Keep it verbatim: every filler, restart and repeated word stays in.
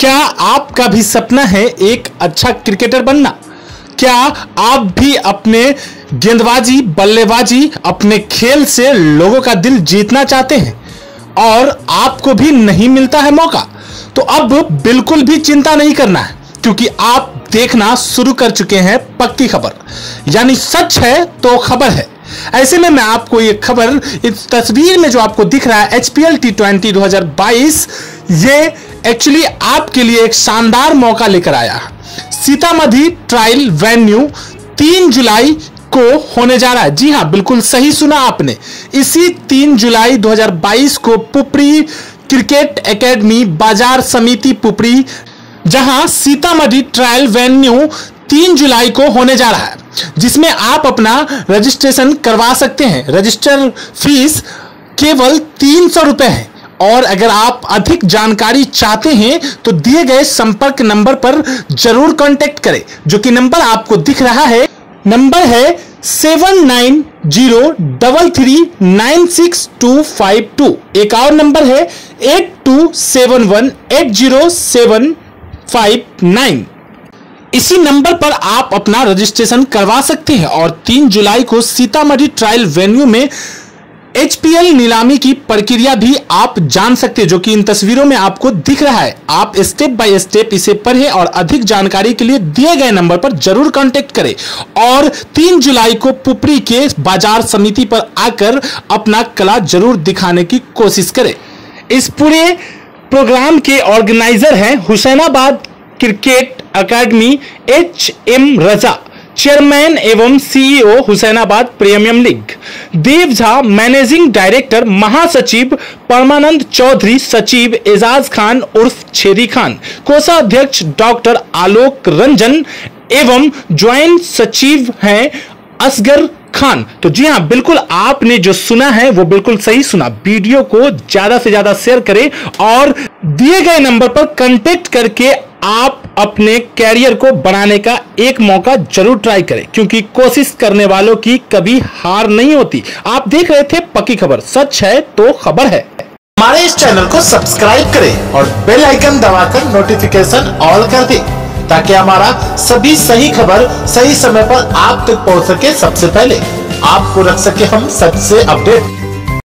क्या आपका भी सपना है एक अच्छा क्रिकेटर बनना? क्या आप भी अपने गेंदबाजी बल्लेबाजी अपने खेल से लोगों का दिल जीतना चाहते हैं और आपको भी नहीं मिलता है मौका? तो अब बिल्कुल भी चिंता नहीं करना है, क्योंकि आप देखना शुरू कर चुके हैं पक्की खबर, यानी सच है तो खबर है। ऐसे में मैं आपको ये खबर, इस तस्वीर में जो आपको दिख रहा है H P L T twenty दो हज़ार बाईस, ये एक्चुअली आपके लिए एक शानदार मौका लेकर आया। सीतामढ़ी ट्रायल वेन्यू तीन जुलाई को होने जा रहा है। जी हां, बिल्कुल सही सुना आपने। इसी तीन जुलाई दो हज़ार बाईस को पुपरी क्रिकेट एकेडमी बाजार समिति पुपरी, जहां सीतामढ़ी ट्रायल वेन्यू तीन जुलाई को होने जा रहा है, जिसमें आप अपना रजिस्ट्रेशन करवा सकते हैं। रजिस्टर फीस केवल तीन सौ रुपए है और अगर आप अधिक जानकारी चाहते हैं तो दिए गए संपर्क नंबर पर जरूर कांटेक्ट करें, जो कि नंबर आपको दिख रहा है। नंबर है seven nine zero double three nine six two five two. एक और नंबर है eight two seven one eight zero seven five nine. इसी नंबर पर आप अपना रजिस्ट्रेशन करवा सकते हैं और तीन जुलाई को सीतामढ़ी ट्रायल वेन्यू में एच पी एल नीलामी की प्रक्रिया भी आप जान सकते हैं, जो कि इन तस्वीरों में आपको दिख रहा है। आप स्टेप बाय स्टेप इसे पढ़ें और अधिक जानकारी के लिए दिए गए नंबर पर जरूर कांटेक्ट करें और तीन जुलाई को पुपरी के बाजार समिति पर आकर अपना कला जरूर दिखाने की कोशिश करें। इस पूरे प्रोग्राम के ऑर्गेनाइजर हैं Hussainabad cricket academy H M Raza, chairman एवं CEO Hussainabad premium league. Dev Jha managing director, महासचिव परमानंद चौधरी, सचिव एजाज खान उर्फ छेदी खान, कोषाध्यक्ष डॉक्टर आलोक रंजन एवं ज्वाइंट सचिव हैं असगर खान। तो जी हाँ, बिल्कुल आपने जो सुना है वो बिल्कुल सही सुना। वीडियो को ज्यादा से ज्यादा शेयर करें और दिए गए नंबर पर कांटेक्ट करके आप अपने कैरियर को बनाने का एक मौका जरूर ट्राई करें, क्योंकि कोशिश करने वालों की कभी हार नहीं होती। आप देख रहे थे पक्की खबर, सच है तो खबर है। हमारे इस चैनल को सब्सक्राइब करें और बेल आइकन दबाकर नोटिफिकेशन ऑल कर दें, ताकि हमारा सभी सही खबर सही समय पर आप तक पहुंच सके। सबसे पहले आपको रख सके हम सबसे अपडेट।